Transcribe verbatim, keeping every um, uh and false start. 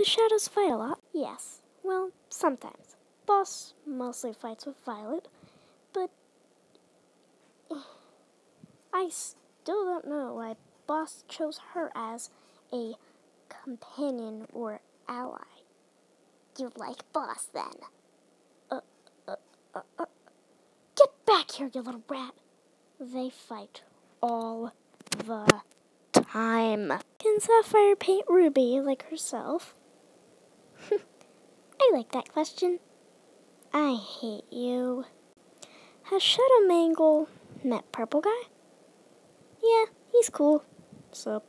Shadows fight a lot? Yes. Well, sometimes. Boss mostly fights with Violet, but I still don't know why Boss chose her as a companion or ally. You like Boss, then? Uh, uh, uh, uh. Get back here, you little rat! They fight all the time. Can Sapphire paint Ruby like herself? I like that question. I hate you. Has Shadow Mangle met Purple Guy? Yeah, he's cool. Sup?